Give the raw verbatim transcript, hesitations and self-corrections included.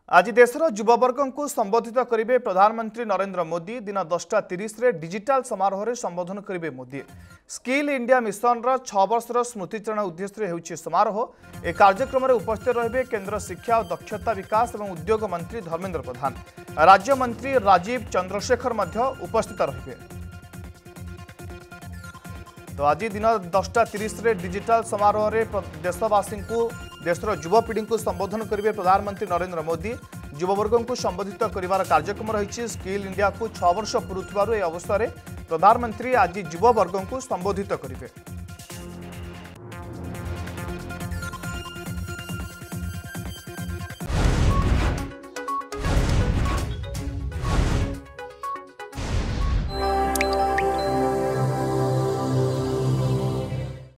आज देशर युववर्ग को संबोधित करेंगे प्रधानमंत्री नरेंद्र मोदी। दिन दसटा तीस डिजिटल समारोह में संबोधन करेंगे मोदी। स्किल इंडिया मिशन छह वर्षर स्मृतिचारण उद्देश्य होउछि समारोह। ए कार्यक्रम में उपस्थित रहे केंद्र शिक्षा और दक्षता विकास और उद्योग मंत्री धर्मेंद्र प्रधान, राज्य मंत्री राजीव चंद्रशेखर मध्य उपस्थित रहे। तो आज दिन दसटा तीस डिजिटल समारोह में देशवासी को देशर युवपीढ़ी को संबोधन करेंगे प्रधानमंत्री नरेंद्र मोदी। युववर्ग को संबोधित कर कार्यक्रम रही। स्किल इंडिया को छह वर्ष पूरुवा अवसर में प्रधानमंत्री आज युववर्ग को संबोधित करेंगे।